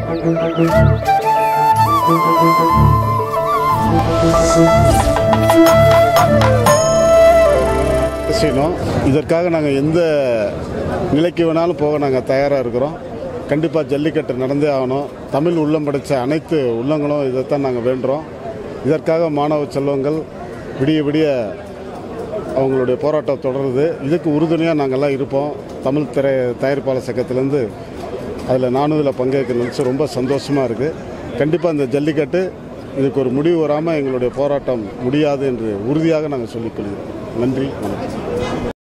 செய்யணும். இதற்காக நாங்கள் எந்த நிலைக்கு வேணாலும் போக நாங்கள் தயாராக இருக்கிறோம். கண்டிப்பாக ஜல்லிக்கட்டு நடந்தே ஆகணும். தமிழ் உள்ளம் படைத்த அனைத்து உள்ளங்களும் இதைத்தான் நாங்கள் வேண்டுறோம். இதற்காக மாணவ செல்வங்கள் விடிய விடிய அவங்களுடைய போராட்டம் தொடருது. இதுக்கு உறுதுணையாக நாங்கள்லாம் இருப்போம். தமிழ் தயாரிப்பாளர் சங்கத்திலேருந்து அதில் நானும் இதில் பங்கேற்க நினச்சி ரொம்ப சந்தோஷமாக இருக்குது. கண்டிப்பாக இந்த ஜல்லிக்கட்டு இதுக்கு ஒரு முடிவு வராமல் எங்களுடைய போராட்டம் முடியாது என்று உறுதியாக நாங்கள் சொல்லிக்கொள்கிறோம். நன்றி, வணக்கம்.